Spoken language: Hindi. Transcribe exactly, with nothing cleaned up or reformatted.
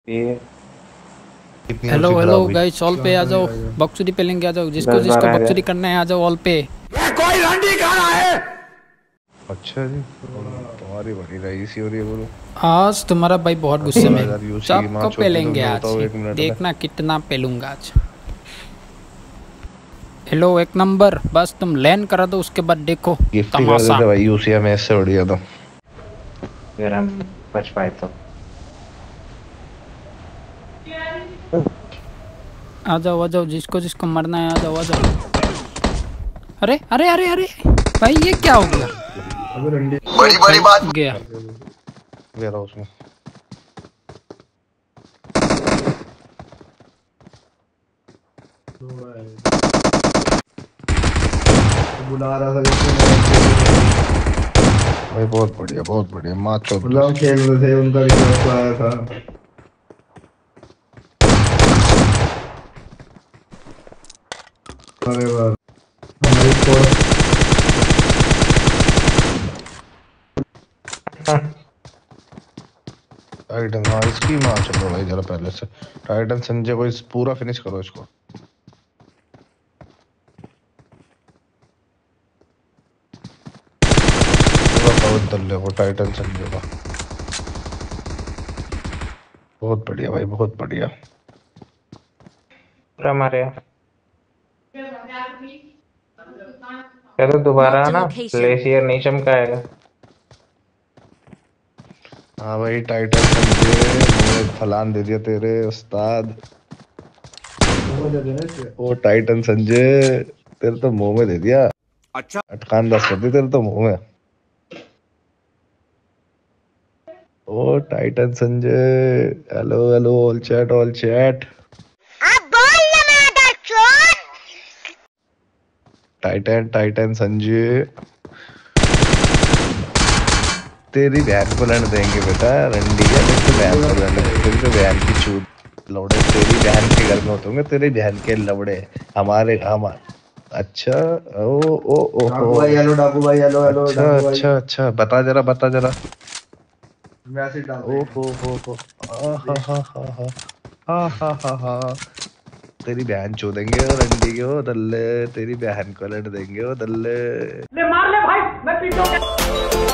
ये कितनी हेलो ऊंची हेलो खराब हुई। गाइस, ऑल पे आ जाओ। बकचोदी पे लेंगे, आ जाओ। जिसको दस जिसको बार आ बकचोदी गया। करना है आ जाओ ऑल पे। कोई रंडी खा रहा है। अच्छा जी, तुम्हारी बड़ी रईसी हो रही है बोलो। आज तुम्हारा भाई बहुत गुस्से में अठारह है। हजार यूसी की माँ सबको छोटी, तुम पेलेंगे ये आज। बताओ एक मिनट में। देखना कितना पेलूंगा आज। हेलो एक नंबर, बस तुम लैन करा दो, उसके बाद देखो गिफ्ट ही कर तमाशा। देते भाई, यूसी हमें इससे बढ़िया था। फिर हम बच पाए तो। आ जाओ आ जाओ, जिसको जिसको मरना है आ जाओ आ जाओ। अरे अरे अरे अरे भाई, ये क्या हो गया? बड़ी बड़ी बात गया। वेयर हाउस में बुला रहा था भाई। बहुत बढ़िया बहुत बढ़िया, माँ चौथ। मतलब खेल रहे थे, उनका भी दोस्त आया था। अरे वाह, हमारी स्क्वाड टाइटन, हाँ इसकी माँ चलो भाई जरा पहले से। टाइटन संजय को इस पूरा फिनिश करो इसको। पूरा कवर दल्ले को टाइटन संजय का। बहुत बढ़िया भाई, बहुत बढ़िया। पूरा मारे। चलो दोबारा Marked a ना, location. ग्लेशियर नहीं चमकाएगा। हाँ भाई, टाइटन संजय मुंह में फलान दे दिया तेरे उस्ताद। वो दे देना इसे। ओ टाइटन संजय, तेरे तो मुंह में दे दिया। अच्छा अटकान दस कर दी तेरे तो मुंह में। ओ Titan Sanjay, hello hello, all chat all chat. Titan Titan Sanjay, तेरी बहन को लड़ देंगे बेटा। रंडी है तेरी तो बहन को लड़, तेरी तो बहन की चूत लौड़े। तेरी बहन के घर में होते तेरे बहन के लवड़े। हमारे हम अच्छा। ओ ओ ओ डाकू ओ भाई हेलो, डाकू भाई हेलो हेलो, अच्छा डाकू भाई अच्छा अच्छा, बता जरा बता जरा। मैसेज डाल ओ रहे हैं। हो हो हो, आ हा हा हा हा, हा हा हा हा। तेरी बहन चोदेंगे और अंडी के वो दल्ले, तेरी बहन को लड़ देंगे वो दल्ले। ले मार ले भाई, मैं पीटूंगा।